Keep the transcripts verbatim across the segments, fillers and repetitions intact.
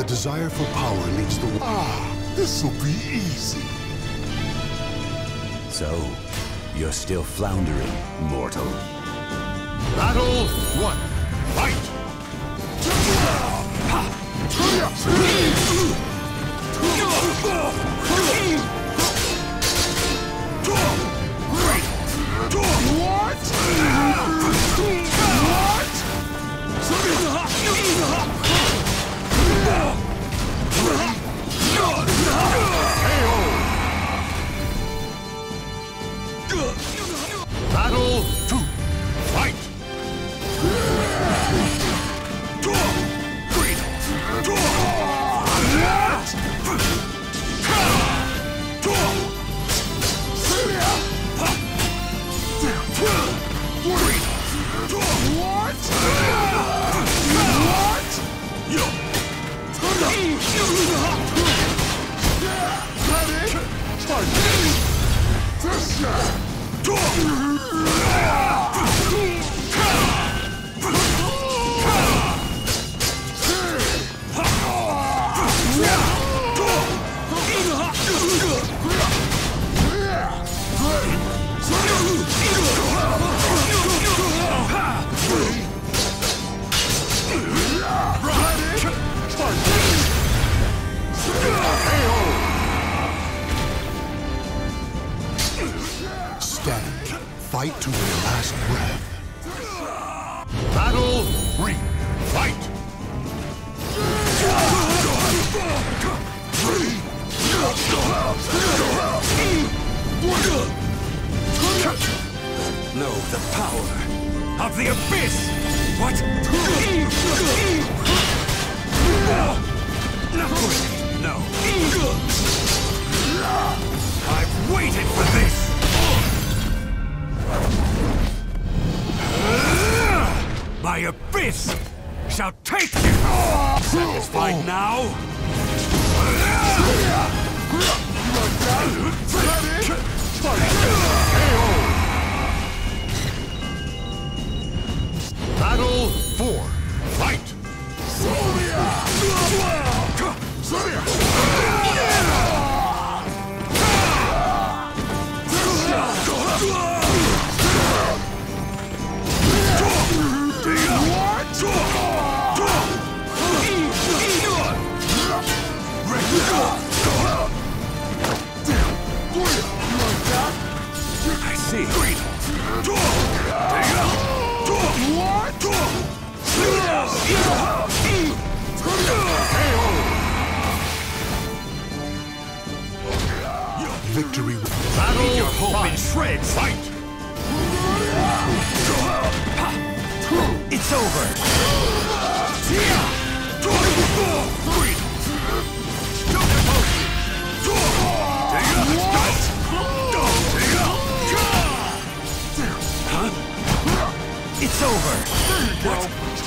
desire for power leads the... Ah, this'll be easy. So, you're still floundering, mortal. Battle one. Fight! Battle two. Fight! Stand. Fight to your last breath. Battle three. Fight! Know the power of the abyss! What? No. I've waited for this! My abyss shall take you! Satisfied now? Battle four. Fight! I see. Victory. Battle your hope in shreds. Fight! It's over. Huh? It's over. What?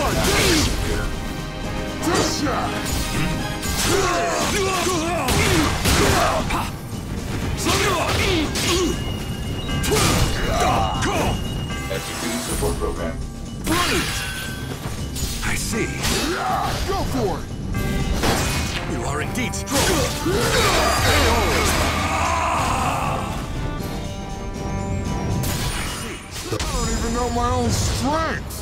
Executing support program. Brilliant! I see. Go for it! You are indeed strong. I don't even know my own strength!